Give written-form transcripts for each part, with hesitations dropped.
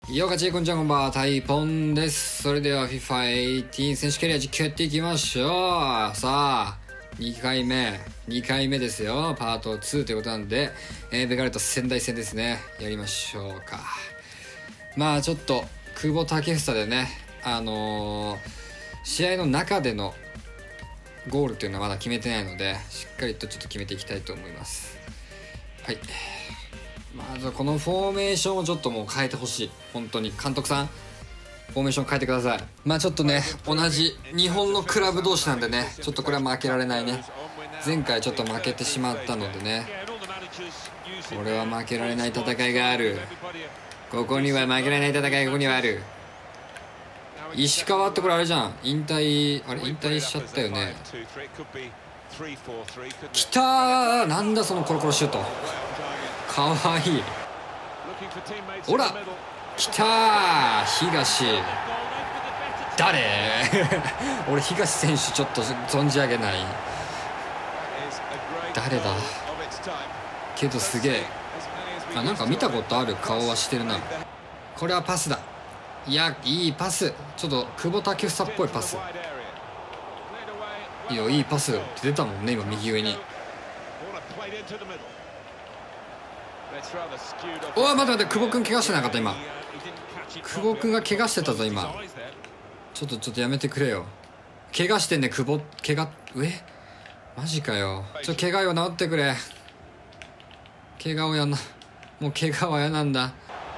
よかちこんちゃんこんばんは、タイポンです。それでは FIFA18 選手キャリア実況やっていきましょう。さあ、2回目ですよ。パート2ということなんで、ベガルタ仙台戦ですね。やりましょうか。まあちょっと、久保建英でね、試合の中でのゴールというのはまだ決めてないので、しっかりとちょっと決めていきたいと思います。はい。まずこのフォーメーションをちょっともう変えてほしい。本当に監督さんフォーメーション変えてください。まあちょっとね、同じ日本のクラブ同士なんでね、ちょっとこれは負けられないね。前回ちょっと負けてしまったのでね、これは負けられない戦いがある。ここには負けられない戦いがここにはある。石川ってこれあれじゃん、引退しちゃったよね。きたー、なんだそのコロコロシュート、かわいい。ほら来たー、東誰俺東選手ちょっと存じ上げない。誰だけどすげえ、なんか見たことある顔はしてるな。これはパスだ。いや、いいパス。ちょっと久保建英っぽいパス。いいよ、いいパスって出たもんね今右上に。おい待って、久保君怪我してなかった今。久保君が怪我してたぞ今。ちょっとやめてくれよ。怪我してんね久保。怪我マジかよ。怪我を治ってくれ。怪我をやんな、もう怪我は嫌なんだ。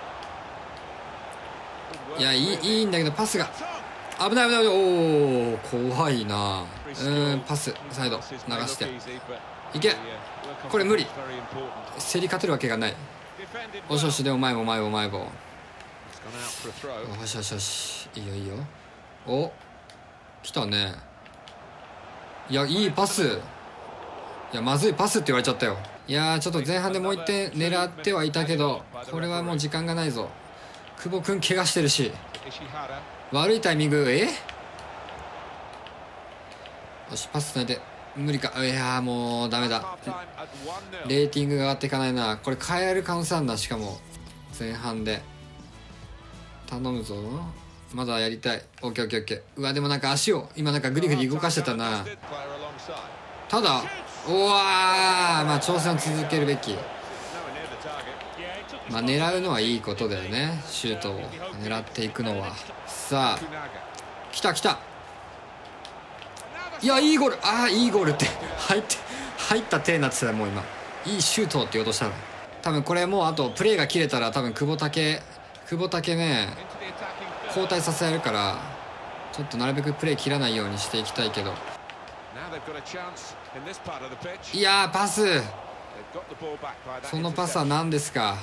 いや、いいんだけどパスが危ない。おお怖いな。パスサイド流していけ。これ無理、競り勝てるわけがない。おしよし、でも前もよし、いいよお、来たね。いや、いいパス。いや、まずいパスって言われちゃったよ。いやー、ちょっと前半でもう1点狙ってはいたけど、これはもう時間がないぞ。久保君怪我してるし、悪いタイミング。よし、パスつないで。無理か。いやー、もうダメだ。レーティングが上がっていかないな。これ変える可能性あるな。しかも前半で頼むぞ。まだやりたい。オッケー。うわ、でもなんか足を今なんかグリグリ動かしてたな。ただまあ挑戦を続けるべき。まあ狙うのはいいことだよね。シュートを狙っていくのは。さあ来た。いや、いいゴール。いいゴールって入った手になってた。もう今いいシュートって言おうとしたの。多分これもうあとプレーが切れたら多分久保建ね交代させられるから、ちょっとなるべくプレー切らないようにしていきたいけど。いやー、パス、そのパスは何ですか。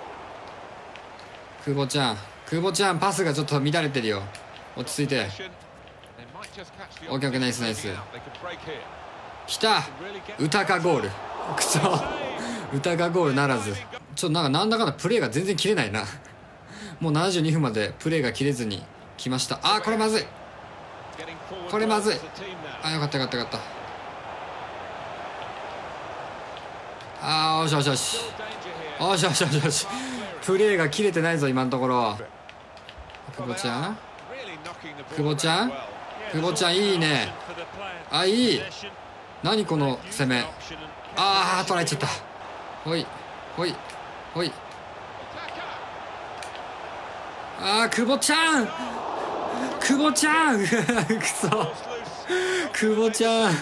久保ちゃんパスがちょっと乱れてるよ。落ち着いて。オッケー、ナイス。来た、歌かゴール。くそ歌かゴールならず。なんだかんだプレーが全然切れないなもう72分までプレーが切れずに来ました。これまずい。よかった。よし。プレーが切れてないぞ今のところ。久保ちゃんいいね。いい。何この攻め。取られちゃった。ほい久保ちゃんくそ久保ちゃん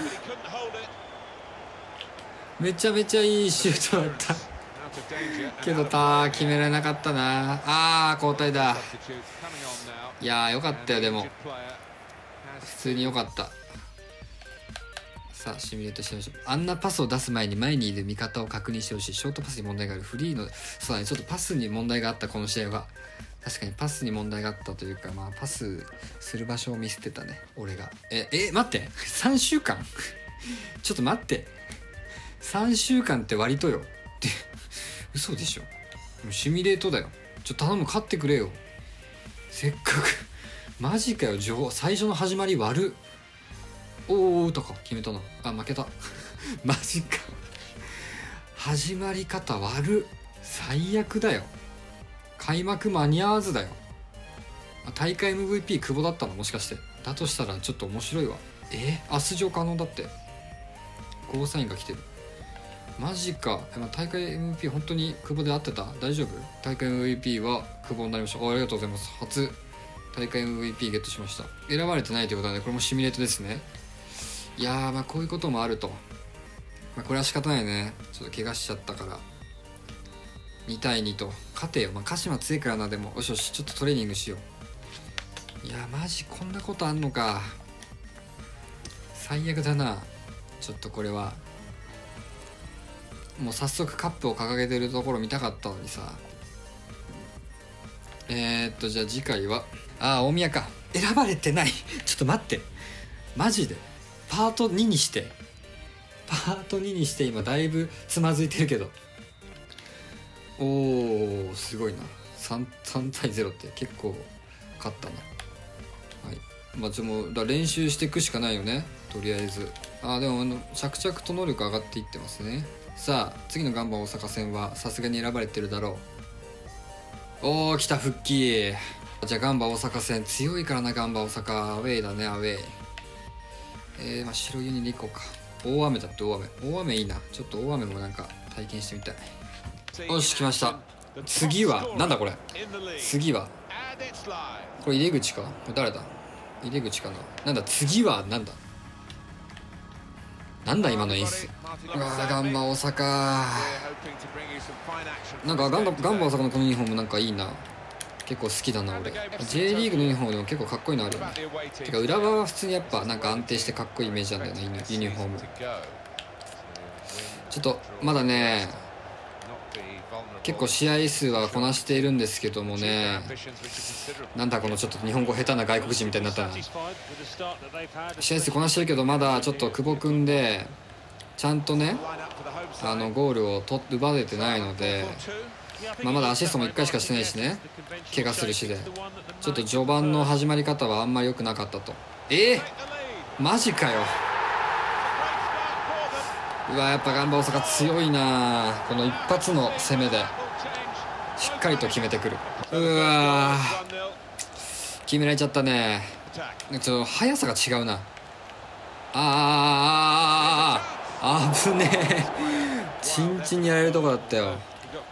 めちゃめちゃいいシュートだったけど決められなかったな。交代だ。いやー、よかったよ。でも普通によかった。さあシミュレートしてみましょう。あんなパスを出す前にいる味方を確認してほしい。ショートパスに問題がある。フリーのそうだね、ちょっとパスに問題があったこの試合は。確かにパスに問題があったというか、パスする場所をミスってたね俺が。待って3週間ちょっと待って、3週間って割とよって嘘でしょ。シミュレートだよ。頼む、勝ってくれよ。せっかくマジかよ。最初の始まり悪っ。歌か決めたな。負けたマジか始まり方悪っ。最悪だよ。 開幕間に合わずだよ。大会 MVP 久保だったの、もしかして。だとしたらちょっと面白いわ。出場可能だって。ゴーサインが来てる。マジか。大会 MVP 本当に久保で合ってた？大丈夫？大会 MVP は久保になりました。ありがとうございます。初大会 MVP ゲットしました。選ばれてないということなんで、これもシミュレートですね。いやー、こういうこともあると。これは仕方ないね。ちょっと怪我しちゃったから2対2と勝てよ。鹿島強いからな。でもよしよし、ちょっとトレーニングしよう。いやマジこんなことあんのか。最悪だな。ちょっとこれはもう早速カップを掲げてるところ見たかったのにさ。じゃあ次回は大宮か。選ばれてないちょっと待って、マジでパート2にして今だいぶつまずいてるけど。おおすごいな。3対0って結構勝ったな。はい、もう練習していくしかないよね、とりあえず。でも着々と能力上がっていってますね。さあ次のガンバ大阪戦はさすがに選ばれてるだろう。おお来た復帰。じゃあガンバ大阪戦強いからな。ガンバ大阪アウェイだね、アウェイ。白ユニでいこうか。大雨だって。大雨いいな。ちょっと大雨もなんか体験してみたい。よし来ました。次はなんだこれ。次はこれ入れ口か。これ誰だ。入れ口かな。なんだ次はなんだ。なんだ今の演出。うわガンバ大阪。なんかガンバ大阪のこのユニフォームなんかいいな。結構好きだな俺。 J リーグのユニフォームでも結構かっこいいのあるよね。てか裏側は普通にやっぱなんか安定してかっこいいイメージなんだよね、ユニフォーム。ちょっとまだね結構試合数はこなしているんですけどもね。なんだこのちょっと日本語下手な外国人みたいになったな。試合数こなしてるけどまだちょっと久保君でちゃんとねゴールを奪えてないので、まだアシストも1回しかしてないしね、怪我するしでちょっと序盤の始まり方はあんまり良くなかったと。マジかよ。うわやっぱガンバ大阪強いな。この一発の攻めでしっかりと決めてくる。うわ決められちゃったね。ちょっと速さが違うな。危ねえチンチンにやられるとこだったよ。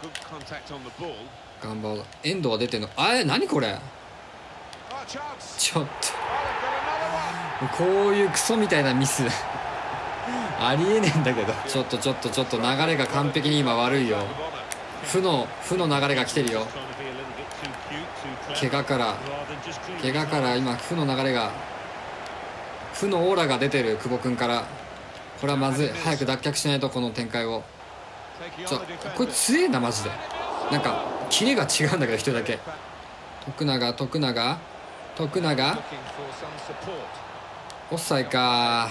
ガンバ遠藤は出てんの。何これ。ちょっとこういうクソみたいなミスありえねえんだけど。ちょっと流れが完璧に今悪いよ。負の流れが来てるよ。怪我から今負の流れが、負のオーラが出てる久保君から。これはまずい。早く脱却しないとこの展開を。これ強えなマジで。なんかキレが違うんだけど一人だけ。徳永オフサイか。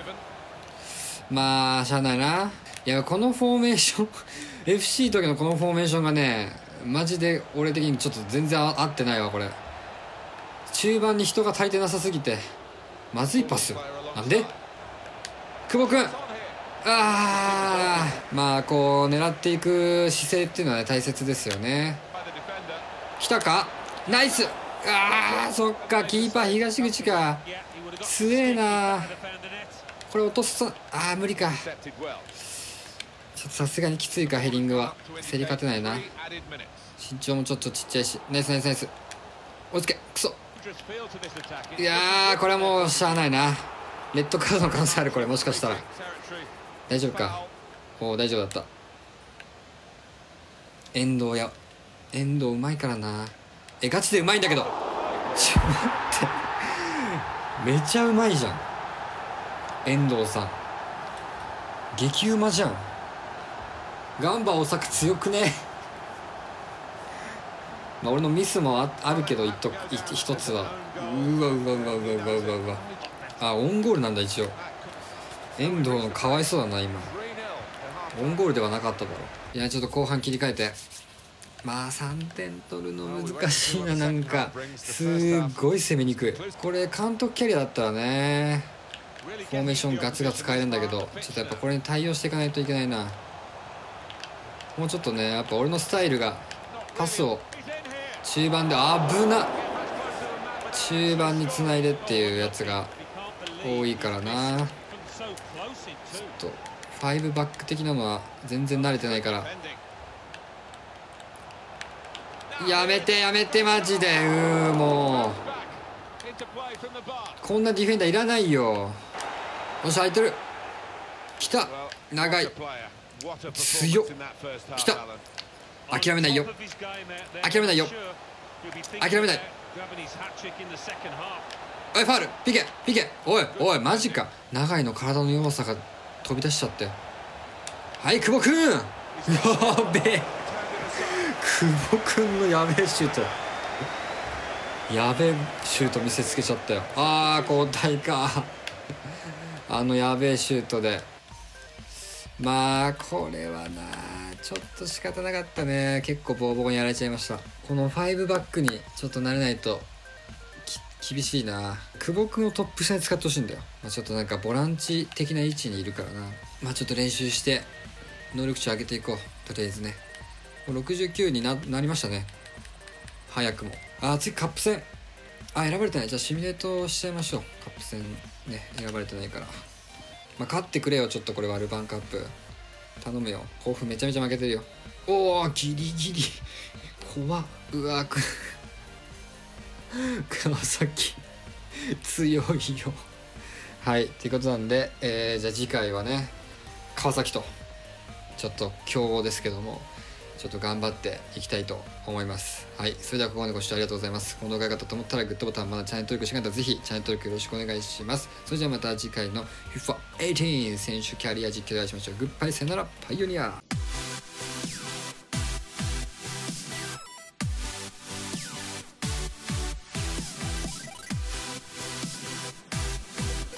まあしゃあないな。いやこのフォーメーションFC 時のこのフォーメーションがねマジで俺的にちょっと全然合ってないわ。これ中盤に人が足りてなさすぎてまずいパス。なんで久保君まあこう狙っていく姿勢っていうのはね大切ですよね。来たかナイス。そっかキーパー東口か。強えなこれ落とすと。無理か。ちょっとさすがにきついか。ヘディングは競り勝てないな。身長もちょっとちっちゃいし。ナイス追いつけ。クソ。いやこれはもうしゃあないな。レッドカードの可能性あるこれ。もしかしたら大丈夫か。大丈夫だった。遠藤うまいからな。ガチでうまいんだけど。待ってめちゃうまいじゃん遠藤さん。激うまじゃん。ガンバ大阪強くね。俺のミスもあるけど一つは。うわオウンゴールなんだ一応。遠藤のかわいそうだな今。オウンゴールではなかっただろ。いやちょっと後半切り替えて。3点取るの難しいな。なんかすっごい攻めにくい。これ監督キャリアだったらねフォーメーションガツガツ変えるんだけど、ちょっとやっぱこれに対応していかないといけないな。もうちょっとねやっぱ俺のスタイルがパスを中盤で危な、中盤につないでっていうやつが多いからな。ちょっと5バック的なのは全然慣れてないから、やめてやめてマジで。もうこんなディフェンダーいらないよ。よし空いてる、来た、長い、強っ、来た、諦めないよ、諦めないよ、諦めない。おいファウル、ピケピケ、おいおいマジか、長いの体の弱さが飛び出しちゃって。はい久保くん、やべえ、久保くんのやべえシュート、やべえシュート見せつけちゃったよ。ああ交代かあのやべえシュートで。まあこれはなちょっと仕方なかったね。結構ボコボコにやられちゃいました。この5バックにちょっと慣れないと厳しいな。久保君をトップ下に使ってほしいんだよ。ちょっとなんかボランチ的な位置にいるからな。ちょっと練習して能力値上げていこう。とりあえずね、もう69に なりましたね、早くも。次カップ戦、選ばれてない。じゃあシミュレートしちゃいましょう。カップ戦ね、選ばれてないから。勝ってくれよ。ちょっとこれはルヴァンカップ頼むよ。甲府めちゃめちゃ負けてるよ。おおギリギリ怖っ。うわ川崎強いよ。はいということなんで、じゃあ次回はね川崎とちょっと強豪ですけども、ちょっと頑張っていきたいと思います。はい、それではここまでご視聴ありがとうございます。この動画が良かったと思ったらグッドボタン、まだチャンネル登録してなかったらぜひチャンネル登録よろしくお願いします。それじゃあまた次回の FIFA18 選手キャリア実況でお会いしましょう。グッバイ、さよなら、パイオニア。